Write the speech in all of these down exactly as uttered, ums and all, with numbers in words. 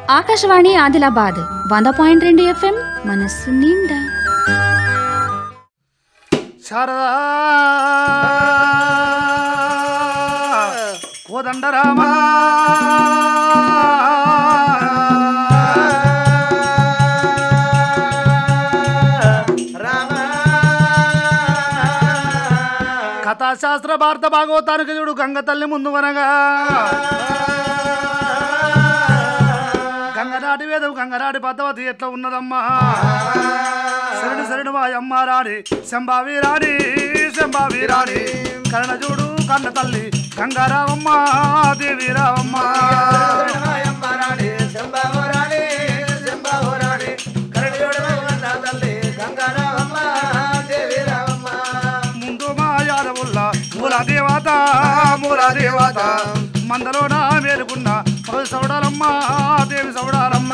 ఆకాశవాణి ఆదిలాబాద్ వంద పాయింట్ రెండు ఎఫ్ఎం మనస్సు నిండా. శారదా కోదండరామా కథాశాస్త్ర భారత భాగవతానికి చూడు గంగ తల్లి ముందు వనగా గంగనాటి వేదం గంగనాటి పద్ధతి ఎట్లా ఉన్నదమ్మా. శరణు శరణు మాయమ్మ రాణి శంభావి రాణి శంభావి రాణి కర్ణ చూడు కన్న తల్లి గంగారావమ్మ దేవి రావమ్మ. ముందు మా యాదవుల్లా మూల దేవత మూల దేవత మందలో నా వేలుకున్న పది సౌడాలమ్మ దేవి సౌడాలమ్మ.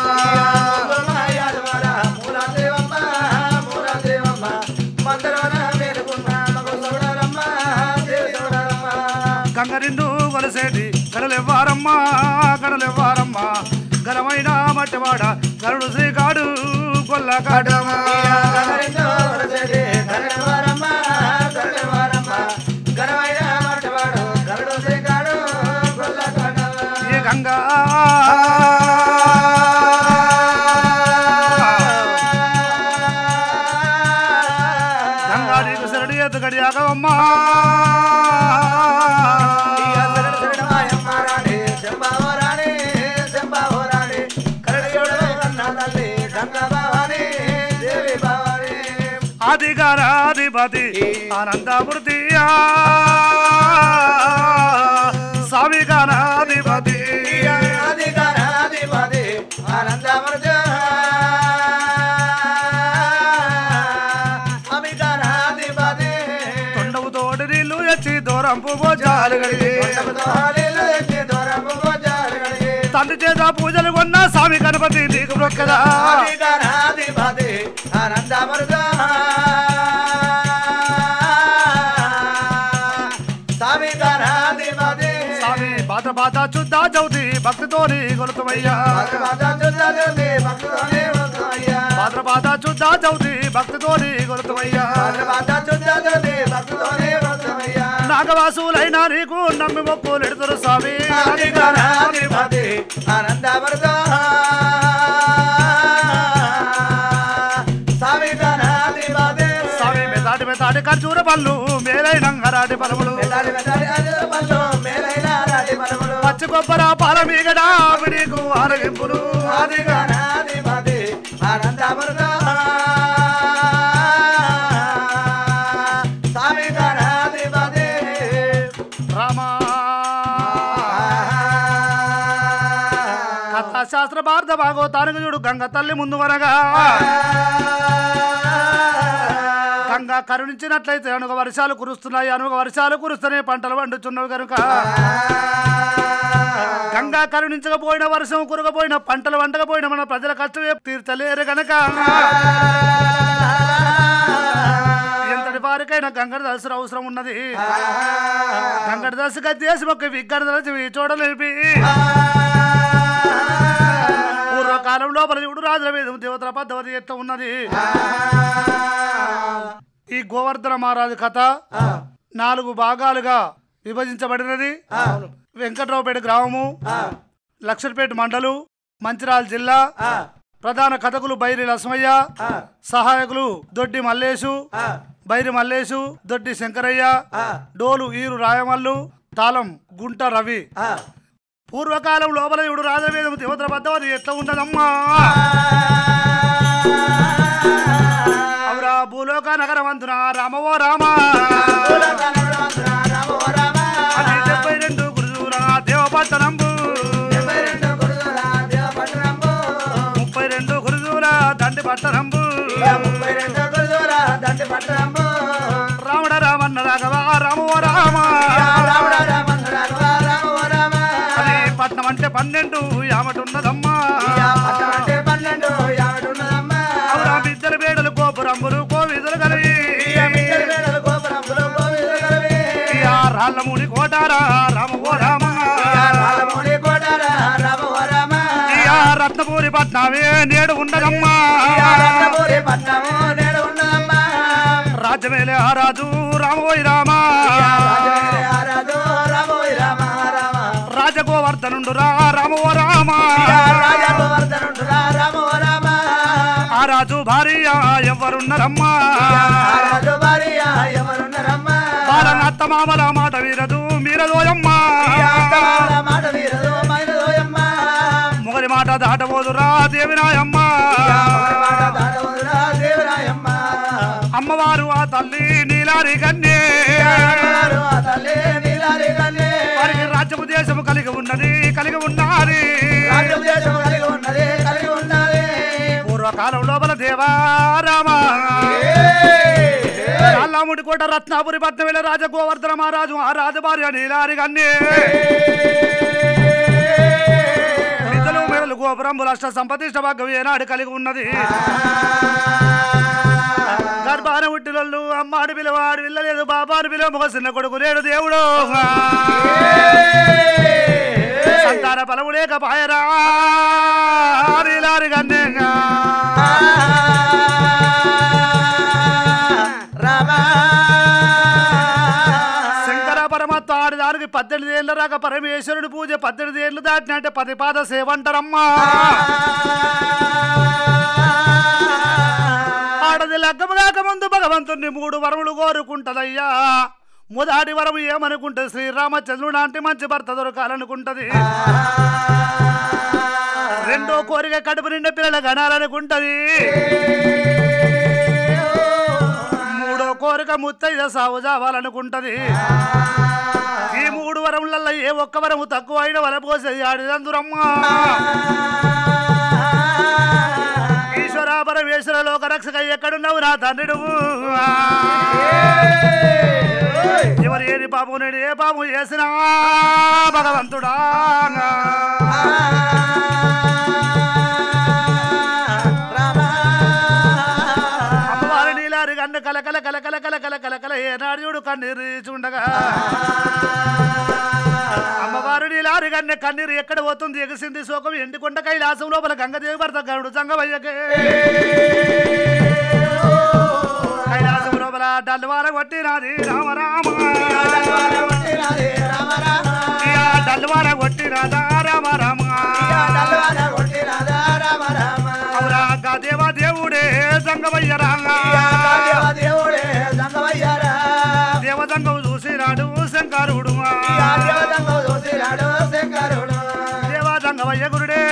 గంగరిండు కొలసేటి గడలెవ్వారమ్మా గడలెవ్వారమ్మా గలమైన మట్టివాడ గరుడు శ్రీకాడు కొల్లకాడమ్మా. ఏ గంగా గంగా నీకు శరణి ఎత్తు గడియాగమ్మా. అధికారాధిపతి ఆనందమూర్తి స్వామికారాధిపతి అధికారాధిపతి ఆనందమూర్తి అధికారాధిపతి తొండవు తోటి నీళ్ళు ఎచ్చి దూరంపు భోజాలు గడిగి తండ్రి చేత పూజలు కొన్న స్వామి గణపతి నీకు మొక్కదా. అధికారాధిపతి ఆనందమూర్తి స్వామి పాత పాత చుద్దా చౌతి భక్తితోని కొలుతుమయ్యా. పాత్ర పాత చుద్దా చౌతి భక్తితోని కొలుతుమయ్యా. నాగవాసులైనా నీకు నమ్మి మొక్కులు ఎడుతురు స్వామి. అధికారాధిపతి ఆనందమూర్తి స్వామి మెతాటి మెతాటి ఖర్జూర పళ్ళు మేలైన హరాటి పరములు పచ్చి కొబ్బర పాల మీగడా నీకు ఆరగింపులు. అధికారాధిపతి ఆనందమూర్తి స్వామికారాధిపతి రామా కథాశాస్త్ర భారత భాగవతానికి చూడు గంగ తల్లి ముందు వనగా గంగా కరుణించినట్లయితే అనుగ వర్షాలు కురుస్తున్నాయి. అనుగ వర్షాలు కురుస్తూనే పంటలు పండుచున్నవి కనుక గంగా కరుణించకపోయిన వర్షం కురకపోయిన పంటలు వండకపోయిన మన ప్రజల కష్టమే తీర్చలేరు గనక ఎంతటి వారికైనా గంగడి దశ అవసరం ఉన్నది. గంగడి దశగా దేశం ఒక విగ్గడి దశ చూడలేపి పూర్వకాలం లోపల చూడు రాజుల వేదం దేవతల పద్ధతి ఎట్లా ఉన్నది. ఈ గోవర్ధన మహారాజు కథ నాలుగు భాగాలుగా విభజించబడినది. వెంకట్రావుపేట గ్రామము, లక్షపేట మండలు, మంచిర్యాల జిల్లా. ప్రధాన కథకులు బైరి లక్ష్మయ్య, సహాయకులు దొడ్డి మల్లేశు, బైరి మల్లేశు, దొడ్డి శంకరయ్య, డోలు ఈరు రాయమల్లు, తాళం గుంట రవి. పూర్వకాలం లోపల ఇప్పుడు రాజవేదం దేవతల పద్ధతి ఎట్లా ఉండదమ్మా. అవురా భూలోక నగరవంతున రామవో రామ అది డెబ్బై రెండు గురుజుల దేవపట్టణంబు ముప్పై రెండు గురుజుల దండి పట్టణంబు రావణ రామన్న రాఘవ రామవో రామ అది పట్నం అంటే పన్నెండు యామటున్నదమ్మా. అవురా బిద్దరు బేడలు గోపురంబులు కోవిదులు కలిగి రాళ్ళమూడి కోటారా రామవో రామ రత్నపు పట్నమే నేడు ఉండదమ్మా రత్నపురి పట్నము నేడు ఉన్నదమ్మా రాజ్యమేలే ఆ రాజు రామోయ్ రామా రాజు రామోయ్ రామ రామ రాజగోవర్ధనుండు రా రామో రామా రాజగోవర్ధనుడు రా రామో రామ ఆ రాజు భార్య ఎవరున్నారమ్మా రాజు భార్య ఎవరున్నారమ్మా బాలనత్త మామల మాట వీరదు మీరదోయమ్మా మాట వీరదు మైనదోయమ్మా మొగలి మాట దాటబోదురా దేవినాయమ్మా దేవరాయమ్మా అమ్మవారు ఆ తల్లి నీలారి కన్నే తల్లి నీలారి కన్నే వారికి రాజ్యము దేశము కలిగి ఉన్నది కలిగి ఉన్నది దేశము కలిగి ఉన్నది కలిగి ఉన్నది పూర్వకాలం లోపల దేవారామా అల్లాముడి కోట రత్నాపురి పద్మవేల రాజ గోవర్ధన మహారాజు ఆ రాజభార్య నీలారి కన్నే నిధులు మేడలు గోపురంబులు అష్ట సంపతిష్ట భాగ్యం ఏనాడు కలిగి ఉన్నది గర్భాన ఉట్టిలోళ్ళు అమ్మాడు పిలవాడు పిల్లలేదు బాబాను పిలువ మొగ చిన్న కొడుకు లేడు దేవుడు సంతాన బలము లేక పాయరా నీలారి కన్నేగా శంకర పరమాత్మ ఆడిదానికి పద్దెనిమిది ఏళ్ళ రాక పరమేశ్వరుడు పూజ పద్దెనిమిది ఏళ్ళు దాటినంటే పది పాద సేవంటారమ్మా ఆడది లగ్గము కాక ముందు భగవంతుణ్ణి మూడు వరములు కోరుకుంటదయ్యా మొదటి వరము ఏమనుకుంటది శ్రీరామచంద్రుడు అంటే మంచి భర్త దొరకాలనుకుంటది రెండో కోరిక కడుపు నిండా పిల్లల గణాలనుకుంటది మూడో కోరిక ముత్తైద సాగు చావాలనుకుంటది ఈ మూడు వరములలో ఏ ఒక్క వరము తక్కువ అయిన వలపోసేది ఆడిదందురమ్మా ఈశ్వర పరమేశ్వర లోక రక్షక ఎక్కడున్నావు నా తండ్రి నువ్వు ఎవరు ఏది పాపం నేడు ఏ పాపం చేసినా భగవంతుడా అమ్మవారి నీలారి కన్ను కలకల కలకల కలకల కలకల ఏనాడు చూడు కన్నీరు చూడగా అమ్మవారు నీలారి కన్ను కన్నీరు ఎక్కడ పోతుంది ఎగసింది శోకం ఎండికొండ కైలాసం లోపల గంగదేవి భర్త గరుడు సంగమయ్యకే కైలాసం లోపల డల్వార కొట్టినది రామ రామ డల్వార కొట్టినదా రామ రామ అవురా దేవా దేవుడే సంగమయ్య రాంగా దేవదంగం చూసినాడు శంకరుడు దేవాదంగమయ్య గురుడే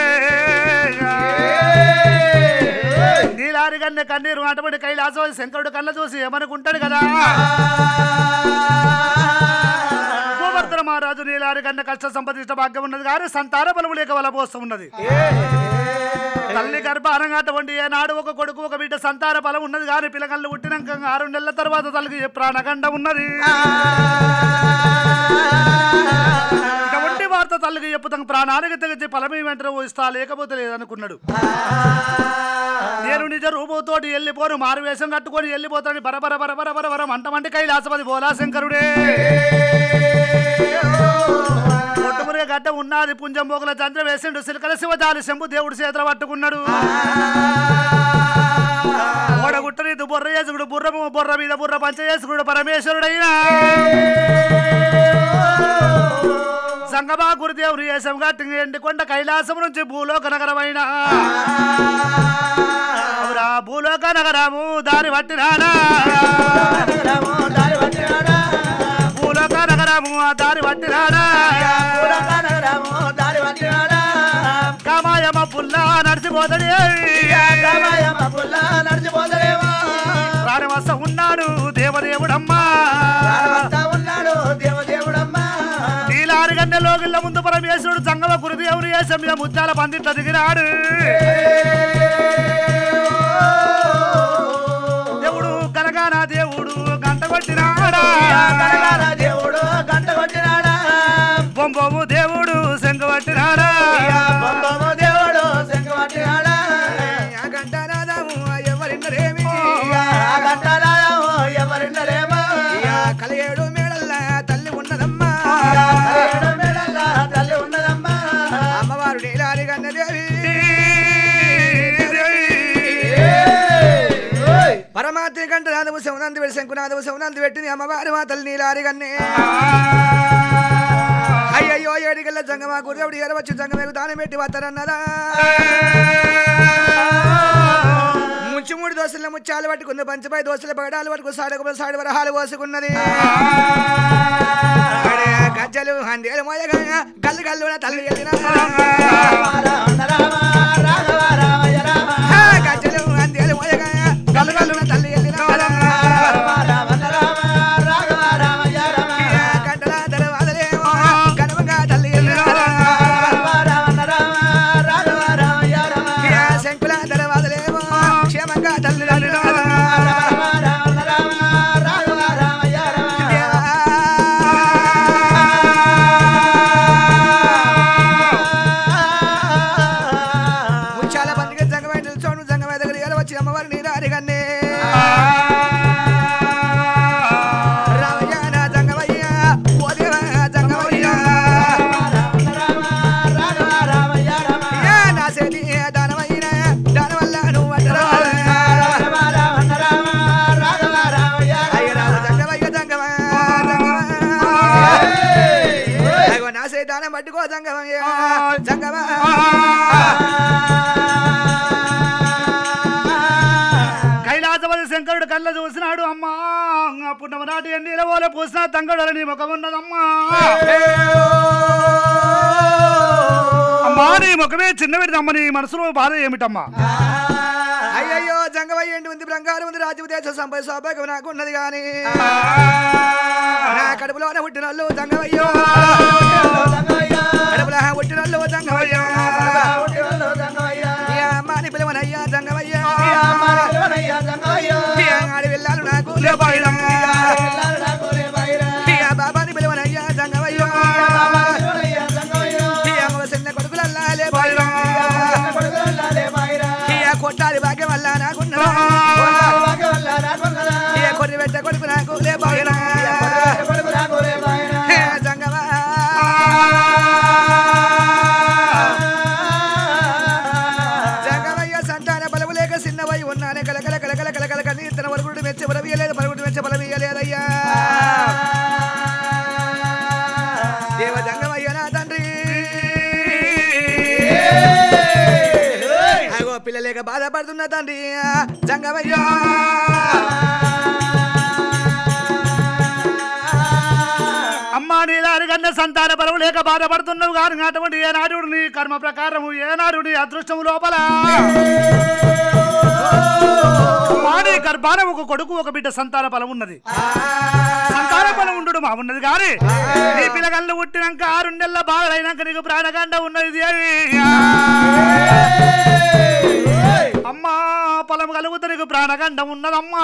నీలారి కన్ను కన్నీరు అటువంటి కైలాసం శంకరుడు కళ్ళ చూసి ఏమనుకుంటాడు కదా గోవర్ధన మహారాజు నీలారి కన్న కష్ట సంపదిష్ట భాగ్యం ఉన్నది కానీ సంతాన బలము లేక వల్ల పోస్తూ ఉన్నది తల్లి గర్భారంగా అటువంటి ఏనాడు ఒక కొడుకు ఒక బిడ్డ సంతాన బలం ఉన్నది కానీ పిల్లగళ్ళు పుట్టినాక ఆరు నెలల తర్వాత తల్లికి ప్రాణగండ ఉన్నది ఇటువంటి వార్త తల్లికి చెప్పుతాం ప్రాణానికి తెగించి ఫలమే వెంటనే ఇస్తా లేకపోతే లేదనుకున్నాడు నేను నిజ రూపంతోటి వెళ్ళిపోను మారు వేషం కట్టుకొని వెళ్ళిపోతాను బరబర బరబర బరబర మంటమంటి కైలాసపతి బోలా శంకరుడే ఒట్టుమురే గడ్డ ఉన్నది పుంజం బోగుల చంద్ర వేసిండు సిలకల శివజాలి శంభు దేవుడు చేతులు పట్టుకున్నాడు ఓడగుట్టని బుర్ర చేసుకుడు బుర్రము బుర్ర మీద బుర్ర పంచ చేసుకుడు పరమేశ్వరుడైనా సంగమా గురుదేవుడు వేషం గట్టి ఎండికొండ కైలాసం నుంచి భూలోక నగరమైన భూలోక నగరము దారి పట్టినాడా భూలోక నగరము దారి పట్టినాడా కామాయమ్మ పుల్లా నడిచిపోతడే ప్రాణవస్త ఉన్నాడు దేవదేవుడమ్మా నీలారి గన్నె లోగిళ్ళ ముందు పరమేశ్వరుడు సంగమ గురుదేవుడు వేషం మీద ముత్యాల పందిట్ల దిగినాడు దేవుడు కనగాన దేవుడు గంట కొట్టినాడా దేవుడు గంట కొట్టినాడా బొంబొమ్ము దేవుడు శంఖ పట్టినాడా దేవుడు శంఖ పట్టినాడా గంటనాదము ఎవరిన్నరేమి గంటనాదము ఎవరిన్నరేమో కలియేడు మేడల్ల తల్లి ఉన్నదమ్మా మేడల్ల తల్లి ఉన్నదమ్మా అమ్మవారు నీలారి కన్నదేవి తిరిగంట నాదము శివనంది పెట్టి శంకునాదము శివనంది పెట్టింది అమ్మవారి మాతలు నీలారి కన్నే అయ్యయ్యో ఏడిగల్ల జంగమా గుర్రవుడు ఎరవచ్చు జంగమేకు దానం పెట్టి వస్తారన్నదా ముంచి మూడు దోశల ముచ్చాలు పట్టుకుంది పంచపై దోశల పగడాలు పట్టుకు సాడకు సాడి వరహాలు పోసుకున్నది గజ్జలు హందేలు మోయగా గల్లు గల్లున తల్లి వెళ్ళిన గజ్జలు హందేలు మోయగా గల్లు గల్లున తల్లి వెళ్ళిన గడ్డల దరవాదలేమో గడవగా తల్లి వెళ్ళిన శంకుల దరవాదలేమో క్షేమంగా తల్లి వెళ్ళిన అమ్మవారి నీరారి కన్నే రావయ్య నా జంగవయ్య ఓదేవ జంగవయ్య నా సేతి దానవయ్య దానవల్ల నువ్వు జంగవయ్య జంగవ జంగవ నా సే దానం పట్టుకో జంగవయ్య జంగవ శంకరుడు కళ్ళ చూసినాడు అమ్మా పున్నమ నాటి ఎన్నీల పోలే పూసిన తంగడు నీ ముఖం ఉన్నదమ్మా అమ్మా నీ ముఖమే చిన్న పెడితమ్మ నీ మనసులో బాధ ఏమిటమ్మా అయ్యయ్యో జంగవయ్య ఏంటి ఉంది బంగారం ఉంది రాజ్యం దేశ సంపద సౌభాగ్యం నాకు ఉన్నది గాని నా కడుపులోనే పుట్టినోళ్ళు జంగవయ్యో కడుపులో పుట్టినోళ్ళు జంగవయ్యో అమ్మాని పిలవనయ్యా జంగవయ్య ఆడి వెళ్ళాలి నాకు బాబాని పిలవనయ్యా జంగవయ్యో చిన్న కొడుకులల్లా కొట్టాలి భాగ్యం వల్ల నాకున్నా కొద్ది పెట్ట కొడుకు నాకు లే బాయినా జంగవా జంగవయ్య సంతాన బలము లేక చిన్నవై ఉన్నానే కలకల కలకల కలకల కన్నీ తన వరకుడు మెచ్చ బలవీయలేదు పరుగుడు మెచ్చ బలవీయలేదయ్యా దేవ జంగవయ్య నా తండ్రి అగో పిల్లలేక బాధపడుతున్న తండ్రి జంగవయ్య అమ్మా నీలారి కన్న సంతాన బలము లేక బాధపడుతున్నావు కానీ అటువంటి ఏనాడు నీ కర్మ ప్రకారము ఏనాడు నీ అదృష్టము లోపల మాడి గర్భాన ఒక కొడుకు ఒక బిడ్డ సంతాన బలం ఉన్నది సంతాన బలం ఉండు మా ఉన్నది కానీ నీ పిల్లగళ్ళు పుట్టినాక ఆరు నెలల బాధలైనాక నీకు ప్రాణగండ ఉన్నది అమ్మా పొలం కలుగుతా నీకు ప్రాణగండం ఉన్నదమ్మా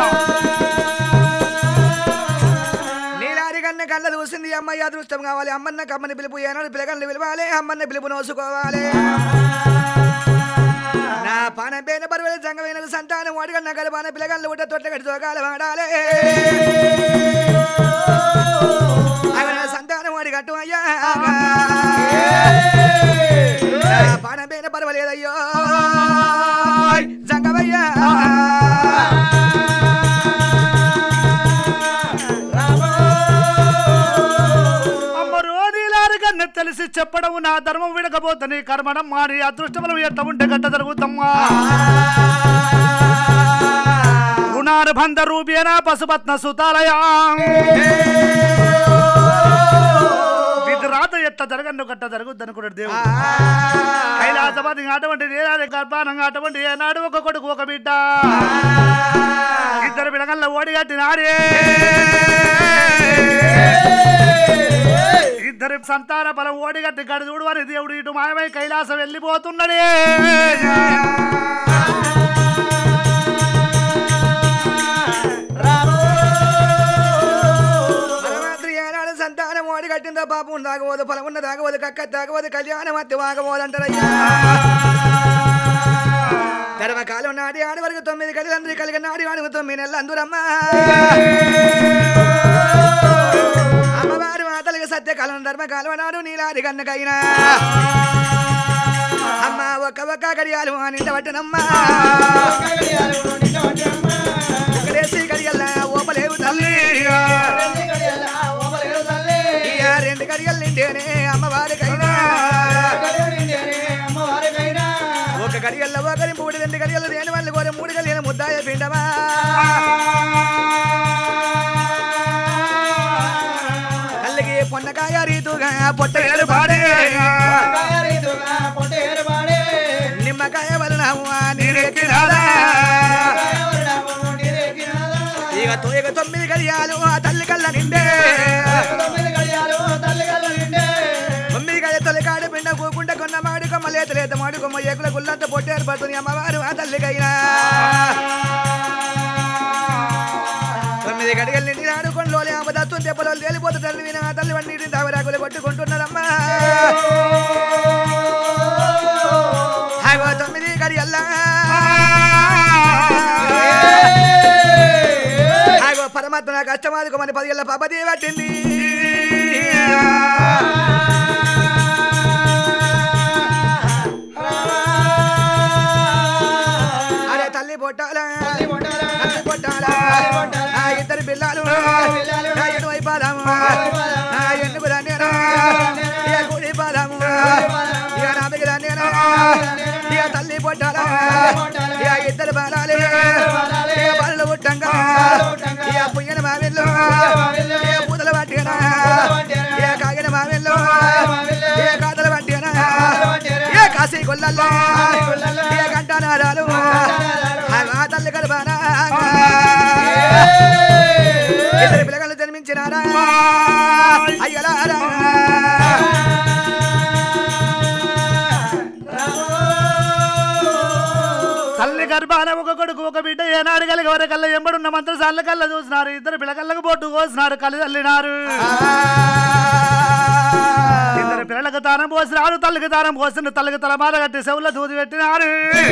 నీలారి కన్న కళ్ళ చూసింది అమ్మాయి అదృష్టం కావాలి అమ్మన్న కమ్మని పిలుపు ఏనాడు పిల్లగల్ని పిలవాలి అమ్మన్న పిలుపు నోసుకోవాలి నా పాన పేన బరువుల జంగమైన సంతానం వాడిగన్న గడపాన పిల్లగల్లు ఉంటే తొట్ల కట్టి తోగాలి వాడాలి సంతానం వాడి కట్టు అయ్యా పాన పేన పర్వాలేదయ్యో జంగమయ్యా తెలిసి చెప్పడం నా ధర్మం విడకపోతే నీ కర్మడం మాని అదృష్టములు ఎట్ట ఉంటే గట్ట జరుగుతమ్మా రుణానుబంధ రూపేణ పశుపత్న సుతాలయా విధిరాత ఎట్ట జరగను గట్ట జరుగుద్ది అనుకున్నాడు దేవుడు కైలాసపతి అటువంటి నేరాది గర్భానంగా అటువంటి ఏనాడు ఒక కొడుకు ఒక బిడ్డ ఇద్దరు పిల్లగల్ల ఓడిగట్టి నాడే ఇద్దరు సంతాన బలం ఓడిగట్టి గడి చూడు అని దేవుడు ఇటు మాయమై కైలాసం వెళ్ళిపోతున్నాడే సంతానం ఓడి కట్టిందో పాపం తాగబోదు పొలం ఉన్న తాగబోదు కక్క తాగబోదు కళ్యాణం అత్తి వాగబోదంటారయ్యా ధర్మకాలం నాటి ఆడి వరకు తొమ్మిది కలిగి కలిగి నాడి వాడి తొమ్మిది నెలలు అందురమ్మా అమ్మవారి మాతలకి సత్యకాలం ధర్మకాలం నాడు నీలాది కన్నకైనా అమ్మ ఒక్క ఒక్క గడియాలు నిండబట్టనమ్మా నిండేనే అమ్మవారికైనా ఒక గడియల్లో ఒకరి మూడు రెండు గడియలు నేను వాళ్ళు కోరి మూడు గడియల ముద్దాయ పిండమా తల్లికి పొన్నకాయ రీతుగా పొట్టేరు పాడే నిమ్మకాయ వలనము నీరెక్కినాదా ఇక ఇక తొమ్మిది గడియాలు ఆ తల్లి కళ్ళ నిండే తొమ్మిది గడి తొలికాడు పిండ కూకుంట కొన్న మాడి కొమ్మ లేత లేత మాడి కొమ్మ ఏకుల గుళ్ళంత పొట్టేరు పడుతుంది అమ్మవారు ఆ తల్లికైనా తొమ్మిది గడిగలు నిండి ఆడుకొండలోలే ఆమె దత్తు దెబ్బలో తేలిపోతు తల్లి విన ఆ తల్లి వండి దావరాకులు కొట్టుకుంటున్నారమ్మా తొమ్మిది గడియల్లా పరమాత్మ నాకు అష్టమాదికో మన పదిగల పపది పట్టింది అరే తల్లి పొట్టాలా తల్లి పొట్టాలా ఇద్దరు పిల్లలు ఎటు వైపాదాము ఎన్నుకు దాన్నేను ఇక కూడి పాదాము ఇక నాన్నకి దాన్నేను ఇక తల్లి పొట్టాలా ఇక ఇద్దరు బాలాలి ఇక బాలు పుట్టంగా ఇక పుయ్యన మావిల్లు ఇక పూతల పట్టినా ఇక కాగిన మావిల్లు ఇక కాతల పట్టినా ఇక కాశీ కొల్లల్లో ఇక గంటనారాలు ఆ తల్లి గడపానా ఇద్దరు పిల్లలు జన్మించినారా అయ్యలారా తల్లి గర్భాన ఒక కొడుకు ఒక బిడ్డ ఏనాడు కలిగి వరకల్లా ఎంబడున్న మంత్రసార్ల కల్లా చూసినారు ఇద్దరు పిల్లకల్లకు బొట్టు కోసినారు కళ్ళు తల్లినారు ఇద్దరు పిల్లలకు తానం పోసినారు తల్లికి తానం పోసిన తల్లికి తలమాల కట్టి సెవుల దూది పెట్టినారు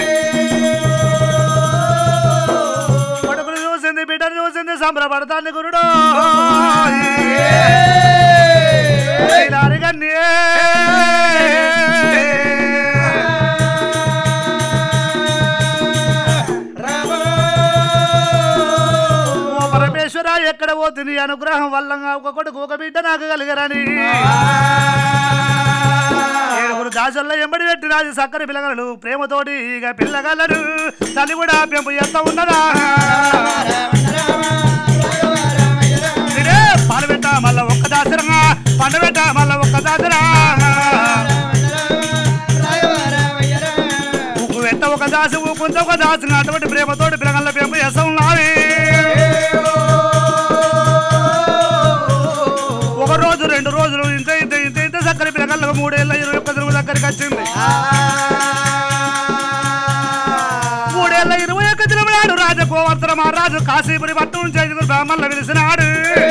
కొడుకును చూసింది బిడ్డను చూసింది సంబరపడతాన్ని గురుడు పరమేశ్వర ఎక్కడ పోతుంది అనుగ్రహం వల్ల ఒక కొడుకు ఒక బిడ్డ నాకు కలిగరని ఏడుగురు దాసుల్లో ఎంబడి పెట్టినాది సక్కర పిల్లగలడు ప్రేమతోటి ఇక పిల్లగలడు తల్లి కూడా పెంపు ఎంత ఉన్నదా పాలు పెట్ట మళ్ళా ఒక్క దాసరా పండు పెట్ట మళ్ళా ఒక్క దాసరా ఉప్పు పెట్ట ఒక దాసు ఉప్పుంత ఒక దాసు అటువంటి ప్రేమతోటి పిల్లగల్ల పెంపు ఎసం ఉన్నది ఒక రోజు రెండు రోజులు ఇంత ఇంత ఇంత ఇంత చక్కర పిల్లగల్లకు మూడేళ్ళ ఇరవై ఒక్క తిరుగు దగ్గరికి వచ్చింది మూడేళ్ళ ఇరవై ఒక్క తిరుగు నాడు రాజు గోవర్ధన మహారాజు కాశీపురి పట్టణం చేసి బ్రాహ్మణులు పిలిచినాడు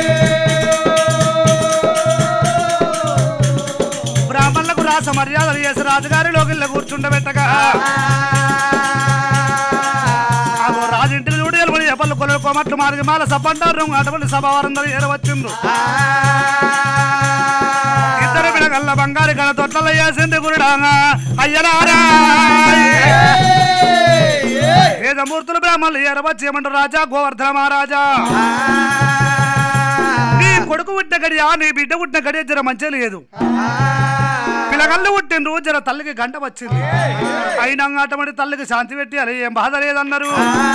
బ్రాహ్మణులకు రాస మర్యాదలు చేసి రాజుగారి లోకిళ్ళ కూర్చుండబెట్టగా రాజింటిని చూడు ఎలుబడి ఎప్పలు కొలు కొమట్లు మారి మాల సబ్బంటారు అటువంటి సభ వారందరూ ఏరవచ్చిండ్రు ఇద్దరు పిల్లగల్ల బంగారు కళ తొట్లలో వేసింది గురుడాగా అయ్యనారా వేదమూర్తులు బ్రాహ్మణులు ఏరవచ్చి ఏమంటారు రాజా గోవర్ధన మహారాజా నీ కొడుకు పుట్టిన గడియా నీ బిడ్డ పుట్టిన గడియ జర మంచి లేదు పిల్లగల్లు పుట్టిండ్రు జర తల్లికి గంట వచ్చింది అయినా అటువంటి తల్లికి శాంతి పెట్టి అరే ఏం బాధ లేదన్నారు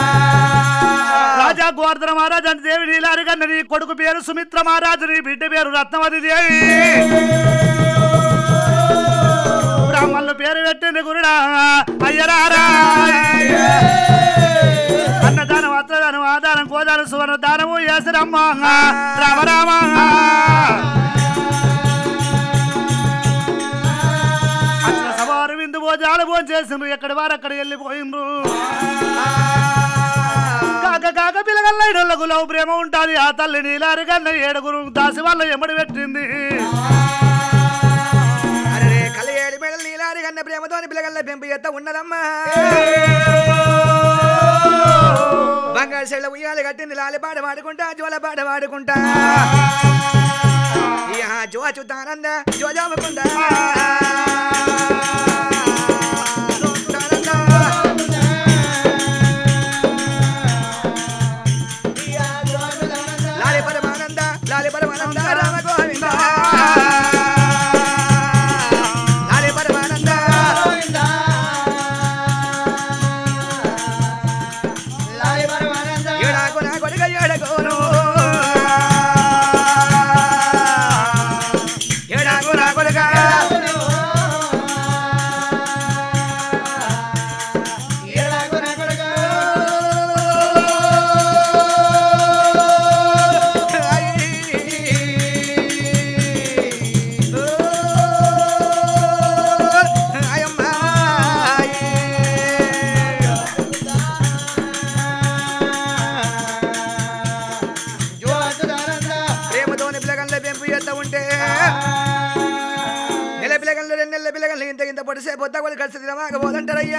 రాజా గోవర్ధన మహారాజు అంటే దేవి నీలారి కన్నా నీ కొడుకు పేరు సుమిత్ర మహారాజు నీ బిడ్డ పేరు రత్నవతి దేవి బ్రాహ్మణులు పేరు పెట్టింది గురుడా అయ్యరారా అన్నదానం అత్తదానం ఆదానం గోదానం సువర్ణ దానము ఏసరమ్మ రామరామ సవారు విందు భోజనాలు భోజనం చేసిండ్రు ఎక్కడి వారు అక్కడ వెళ్ళిపోయిండ్రు కాక కాక పిల్లగల్ల ఇడలకు లవ్ ప్రేమ ఉంటుంది ఆ తల్లి నీలారి కన్నా ఏడుగురు దాసి వాళ్ళ ఎమ్మడి పెట్టింది కలిగేడు మేడలు నీలారి కన్నా ప్రేమతోని పిల్లగల్ల పెంపు ఎత్త ఉన్నదమ్మా బంగారు చెళ్ళ ఉయ్యాలు కట్టింది లాలి పాట పాడుకుంటా జోల పాట పాడుకుంటా జో చూతానంద జో జాముకుంటా లాలి పరమానంద లాలి పరమానంద రామ గోవింద కొడుకా ప్రేమతోని పిల్లగండ్ల పెంపు చేస్తా ఉంటే నెల పిల్లగండ్లు రెండు నెలల పిల్లగండ్లు ఇంత ఇంత పొడిసే పొద్ద కూడా కలిసి తినమాకపోదంటారయ్యా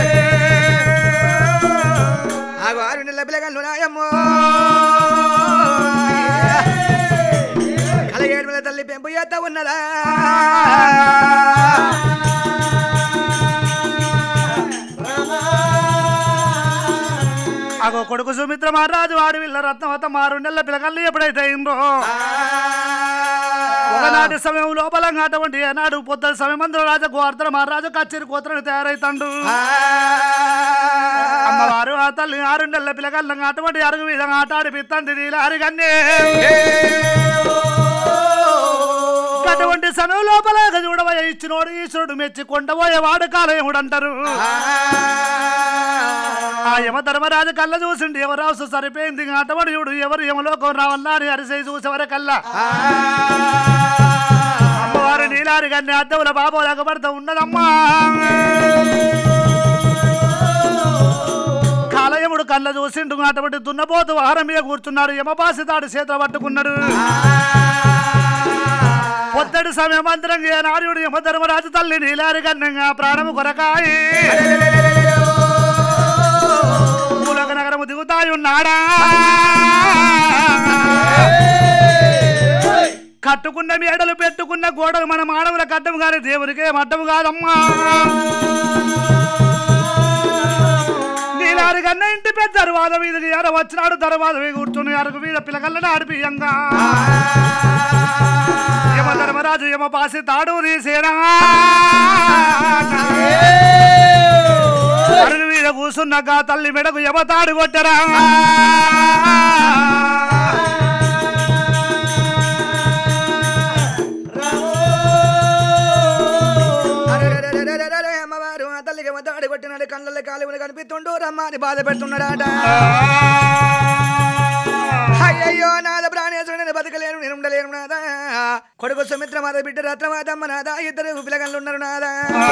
ఆగు ఆరు నెలల పిల్లగండ్లు నాయమ్మో కల ఏడు నెలల తల్లి పెంపు చేస్తా ఉన్నదా అగో కొడుకు సుమిత్ర మహారాజు వాడి వీళ్ళ రత్నవత మారు నెలల పిల్లకల్ని ఎప్పుడైతే అయిందో ఒకనాటి సమయం లోపల అటువంటి ఏనాడు పొద్దున సమయం అందరూ రాజు గోవర్ధన మహారాజు కచ్చేరి కోతలను తయారైతాడు అమ్మవారు ఆ తల్లి ఆరు నెలల పిల్లకల్ని అటువంటి అరుగు విధంగా ఆట ఆడిపిస్తుంది నీలారిగన్నే అటువంటి సమయం లోపల చూడబోయే ఇచ్చినోడు ఈశ్వరుడు మెచ్చి కొండబోయే వాడు కాలయముడు అంటారు ఆ యమ ధర్మరాజు కళ్ళ చూసిండు ఎవరాసు సరిపోయింది అటువంటి చూడు ఎవరు యమలోకం రావల్లా అని అరిసే చూసేవరే కల్లా అమ్మవారు నీలారి కన్నీ అద్దవుల బాబోలకు పడుతూ ఉన్నదమ్మా కాలయముడు కళ్ళ చూసిండు అటువంటి దున్నపోతు ఆహారం మీద కూర్చున్నాడు యమపాసి తాడు చేతులు పట్టుకున్నాడు పొద్దటి సమయం మంత్రం నార్యుడు యమధర్మరాజు తల్లి నీలారి కన్నంగా ప్రాణము కొరకాయి మూలక నగరము దిగుతాయున్నాడా కట్టుకున్న మేడలు పెట్టుకున్న గోడలు మన మానవుల కట్టము కాని దేవునికే మట్టము కాదమ్మా నీలారి కన్న ఇంటి పెద్ద దర్వాద మీదకి ఎర వచ్చినాడు దర్వాద మీద కూర్చుని అరకు మీద పిల్లకల్లని ఆడిపియంగా యమ ధర్మరాజు యమ పాసి తాడు తీసేనా అరుగు మీద కూసున్నాక తల్లి మెడకు యమ తాడు కొట్టరా అమ్మవారు ఆ తల్లికి యమ తాడు కొట్టినాడు కళ్ళల్లో కాలువలు కనిపిస్తుండు రమ్మని బాధ పెడుతున్నాడాట అయ్యయ్యో నాద ప్రాణేశ్వరుడు నేను బతకలేను నేను ఉండలేను నాదా కొడుకు సుమిత్ర మాత బిడ్డ రత్నమాతమ్మ నాదా ఇద్దరు పిల్లగండ్లు ఉన్నారు నాదా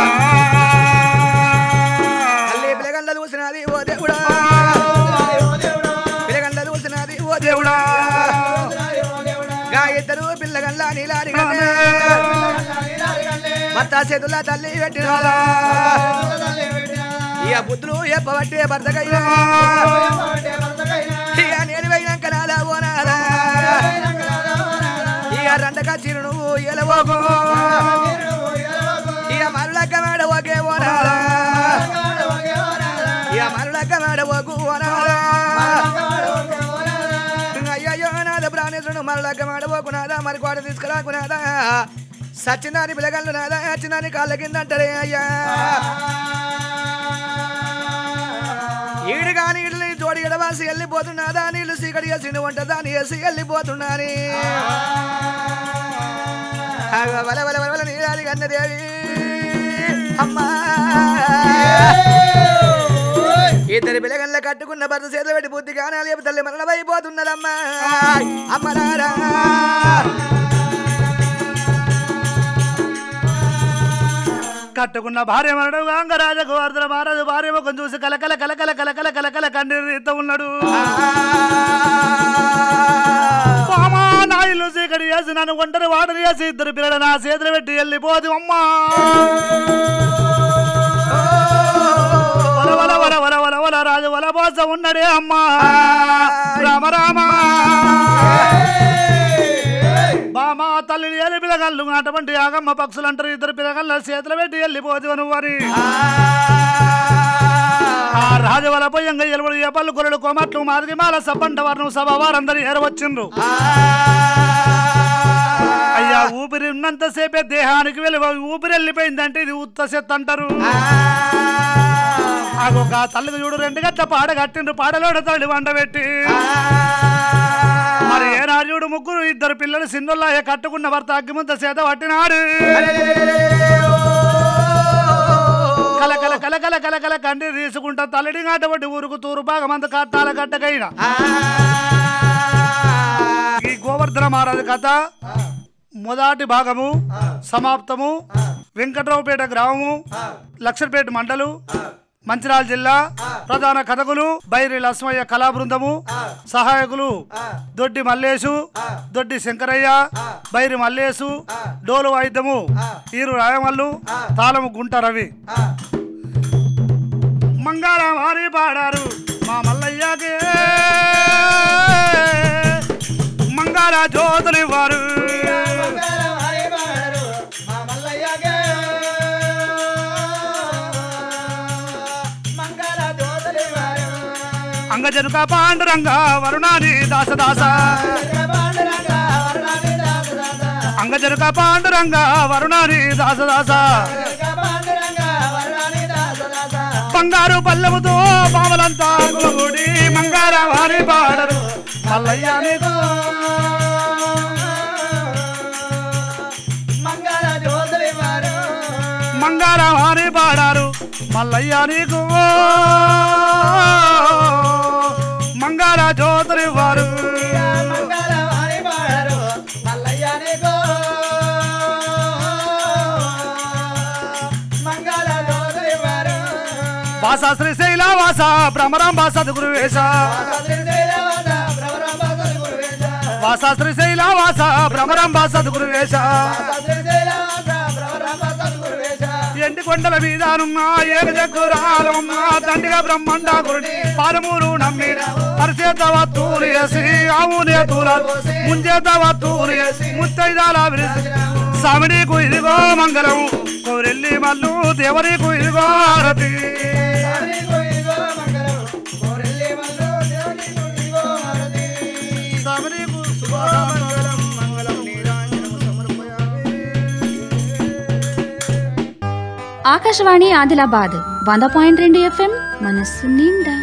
తల్లి పిల్లగండ్ల చూసినది ఓ దేవుడా పిల్లగండ్ల చూసినది ఓ దేవుడా గా ఇద్దరు పిల్లగండ్ల నీలారి భర్త చేతుల తల్లి పెట్టినాదా ఇక బుద్ధులు ఎప్పబట్టే భర్తకయ్యా ఇక నేను పోయినాక నాదా ఓ నాదా ఇక రెండక చిరు నువ్వు ఎలవోకు ఇక మరులక్క మేడ ఒకే ఓ నాదా ఇక మరులక్క మేడ ఒకు ఓ నాదా అయ్యయ్యో నాద ప్రాణేశ్వరుడు మరులక్క మేడ ఓకు నాదా మరి కోట తీసుకురాకు నాదా సచ్చినాని పిల్లగండ్లు నాదా చిన్నాని కాళ్ళ కింద అంటారే అయ్యా ఈడు కాని ఇడ్లు తోడి ఎడవాసి వెళ్ళిపోతున్నాదా నీళ్ళు సీకడి వేసి వంటదా నీ వేసి వెళ్ళిపోతున్నాని వల వల వల నీరాలి కన్నదేవి అమ్మా ఇద్దరు పిల్లగండ్ల కట్టుకున్న భర్త చేత పెట్టి బుద్ధి కానాలి తల్లి మరణమైపోతున్నదమ్మా అమ్మరారా కట్టుకున్న భార్య మరడు అంగరాజ గోవర్ధన మహారాజు భార్య ముఖం చూసి కలకల కలకల కలకల కలకల కన్నీరు ఉన్నాడు మామా నా ఇల్లు చీకటి వేసి నన్ను ఒంటరి వాడని వేసి ఇద్దరు పిల్లలు నా చేతులు పెట్టి వెళ్ళిపోదు అమ్మా వల వల వల వల వల వల రాజు వల పోస ఉన్నడే అమ్మా రామ రామ బామా తల్లి ఏలి పిల్లగాళ్ళు అటువంటి ఆగమ్మ పక్షులు అంటారు ఇద్దరు పిల్లగాళ్ళ చేతులు పెట్టి వెళ్ళిపోదు నువ్వని ఆ రాజు వల పోయంగా ఎలువడు ఏ పళ్ళు కొరడు కోమట్లు మాదిరి మాల సబ్బండ వారు సభ వారందరూ ఏరవచ్చిండ్రు అయ్యా ఊపిరి ఉన్నంతసేపే దేహానికి వెళ్ళి ఊపిరి వెళ్ళిపోయిందంటే ఇది ఉత్త చెత్త అంటారు ఆగొక తల్లికి చూడు రెండు గట్ల పాడ కట్టిండ్రు పాడలోడ తల్లి వండబెట్టి మరి ఏనాడు భార్యుడు ముగ్గురు ఇద్దరు పిల్లలు సింధుల్లాయ కట్టుకున్న భర్త అగ్గిముద్ద చేత పట్టినాడు. కలకల కలకల కలకల కండి తీసుకుంటా తల్లడి నాటబట్టి ఊరుకు తూరు భాగమంత కట్టాల గట్టకైన ఈ గోవర్ధన మహారాజు కథ మొదటి భాగము సమాప్తము. వెంకట్రావుపేట గ్రామము, లక్షపేట మండలు, మంచిర్యాల జిల్లా. ప్రధాన కథకులు బైరి లక్ష్మయ్య కళా బృందము, సహాయకులు దొడ్డి మల్లేశు, దొడ్డి శంకరయ్య, బైరి మల్లేశు, డోలు వాయిద్యము ఈరు రాయమల్లు, తాళము గుంట రవి. మంగాళ వారి పాడారు మా మల్లయ్యకే మంగాళ జ్యోతులు ఇవ్వారు. అంగజనుక పాండురంగ వరుణాని దాసదాస, అంగజనుక పాండురంగ వరుణాని దాసదాస. బంగారు పల్లెముతో పావలంతా గుడి మంగార వారి పాడరు మల్లయ్య నీకు మంగార వారి పాడారు మల్లయ్య నీకు మంగార జ్యోతులు వారు. వాస శ్రీశైల వాస భ్రమరాం వాస గురువేశ, వాస శ్రీశైల వాస భ్రమరాం వాస గురువేశ. ఎండి కొండల మీదనున్నా ఏక జగ్గురాలమ్మా దండిగా బ్రహ్మండ గురుడి పారమూరు నమ్మిన పరిచేత వత్తూరు వేసి ఆవునే తూల ముంచేత వత్తూరు వేసి ముత్తైదాల విరిసి సామిడికు ఇదిగో మంగళం కోరెల్లి మల్లు దేవరికి ఇదిగో హారతి. ఆకాశవాణి ఆదిలాబాద్ వంద పాయింట్ రెండు ఎఫ్ఎం మనస్సు నిండా.